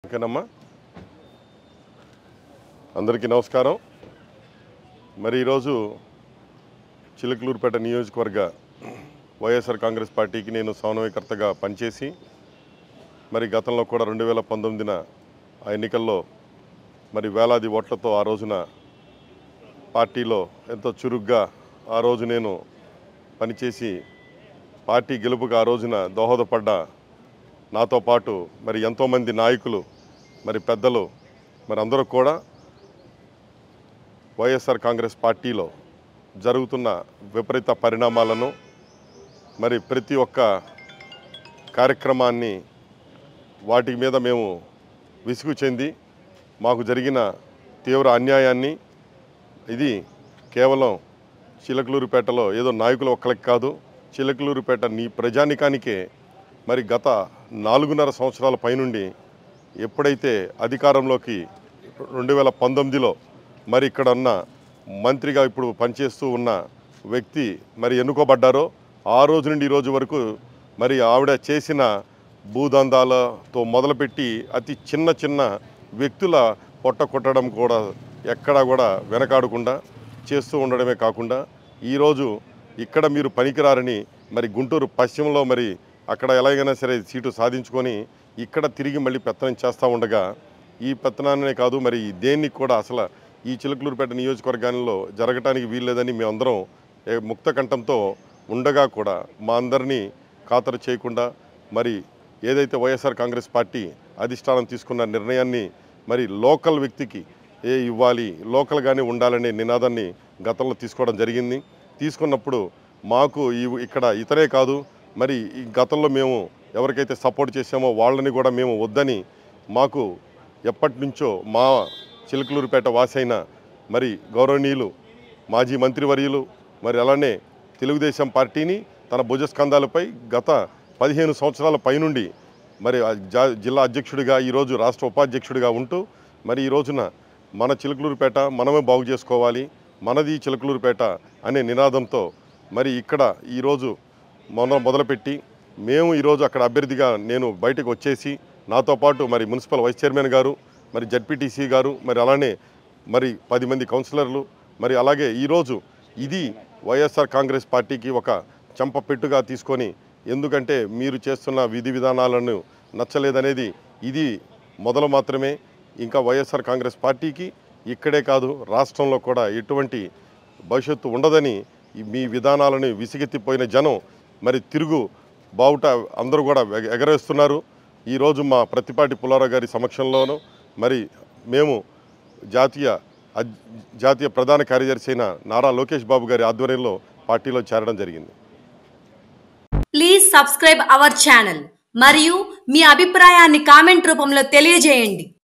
ఓకేనమ్మా, అందరికీ నమస్కారం. మరి ఈరోజు చిలకలూరుపేట నియోజకవర్గ వైఎస్ఆర్ కాంగ్రెస్ పార్టీకి నేను సమన్వయకర్తగా పనిచేసి మరి గతంలో కూడా 2019 ఆ ఎన్నికల్లో మరి వేలాది ఓట్లతో ఆ రోజున పార్టీలో ఎంతో చురుగ్గా ఆ రోజు నేను పనిచేసి పార్టీ గెలుపుకు ఆ రోజున దోహదపడ్డ నాతో పాటు మరి ఎంతోమంది నాయకులు మరి పెద్దలు మరి అందరూ కూడా వైఎస్ఆర్ కాంగ్రెస్ పార్టీలో జరుగుతున్న విపరీత పరిణామాలను మరి ప్రతి ఒక్క కార్యక్రమాన్ని వాటి మీద మేము విసుగు చెంది మాకు జరిగిన తీవ్ర అన్యాయాన్ని ఇది కేవలం చిలకలూరుపేటలో ఏదో నాయకులు ఒక్కరికి కాదు, చిలకలూరుపేట ప్రజానికానికే మరి గత 4.5 సంవత్సరాల పైనుండి ఎప్పుడైతే అధికారంలోకి 2019లో మరి ఇక్కడ ఉన్న మంత్రిగా ఇప్పుడు పనిచేస్తూ ఉన్న వ్యక్తి మరి ఎన్నుకోబడ్డారో ఆ రోజు నుండి ఈ రోజు వరకు మరి ఆవిడ చేసిన భూదందాలతో మొదలుపెట్టి అతి చిన్న చిన్న వ్యక్తుల పొట్ట కొట్టడం కూడా ఎక్కడా కూడా వెనకాడకుండా చేస్తూ ఉండడమే కాకుండా ఈరోజు ఇక్కడ మీరు పనికిరారని మరి గుంటూరు పశ్చిమలో మరి అక్కడ ఎలాగైనా సరే సీటు సాధించుకొని ఇక్కడ తిరిగి మళ్ళీ పెత్తనం చేస్తూ ఉండగా ఈ పెత్తనాన్నే కాదు మరి దేన్ని కూడా అసలు ఈ చిలకలూరుపేట నియోజకవర్గాల్లో జరగటానికి వీల్లేదని మేమందరం ముక్త కంఠంతో ఉండగా కూడా మా అందరినీ ఖాతరు చేయకుండా మరి ఏదైతే వైఎస్ఆర్ కాంగ్రెస్ పార్టీ అధిష్టానం తీసుకున్న నిర్ణయాన్ని మరి లోకల్ వ్యక్తికి ఇవ్వాలి, లోకల్గానే ఉండాలనే నినాదాన్ని గతంలో తీసుకోవడం జరిగింది. తీసుకున్నప్పుడు మాకు ఇక్కడ ఇతరే కాదు మరి ఈ గతంలో మేము ఎవరికైతే సపోర్ట్ చేసామో వాళ్ళని కూడా మేము వద్దని మాకు ఎప్పటి నుంచో మా చిలకలూరుపేట వాసి అయిన మరి గౌరవనీయులు మాజీ మంత్రివర్యులు మరి అలానే తెలుగుదేశం పార్టీని తన భుజస్కంధాలపై గత 15 సంవత్సరాల పైనుండి మరి జిల్లా అధ్యక్షుడిగా ఈరోజు రాష్ట్ర ఉపాధ్యక్షుడిగా ఉంటూ మరి ఈ రోజున మన చిలకలూరుపేట మనమే బాగు చేసుకోవాలి, మనది చిలకలూరుపేట అనే నినాదంతో మరి ఇక్కడ ఈరోజు మొదలుపెట్టి మేము ఈరోజు అక్కడ అభ్యర్థిగా నేను బయటకు వచ్చేసి నాతో పాటు మరి మున్సిపల్ వైస్ చైర్మన్ గారు మరి జడ్పీటీసీ గారు మరి అలానే మరి 10 మంది కౌన్సిలర్లు మరి అలాగే ఈరోజు ఇది వైఎస్ఆర్ కాంగ్రెస్ పార్టీకి ఒక చెంపపెట్టుగా తీసుకొని, ఎందుకంటే మీరు చేస్తున్న విధి విధానాలను నచ్చలేదనేది ఇది మొదలు మాత్రమే. ఇంకా వైఎస్ఆర్ కాంగ్రెస్ పార్టీకి ఇక్కడే కాదు రాష్ట్రంలో కూడా ఎటువంటి భవిష్యత్తు ఉండదని మీ విధానాలను విసిగెత్తిపోయిన జనం మరి తిరుగు బావుట అందరూ కూడా ఎగరేస్తున్నారు. ఈరోజు మా ప్రతిపాటి పుల్లారావు గారి సమక్షంలోనూ మరి మేము జాతీయ ప్రధాన కార్యదర్శి అయిన నారా లోకేష్ బాబు గారి ఆధ్వర్యంలో పార్టీలో చేరడం జరిగింది. ప్లీజ్ సబ్స్క్రైబ్ అవర్ ఛానల్ మరియు మీ అభిప్రాయాన్ని కామెంట్ రూపంలో తెలియజేయండి.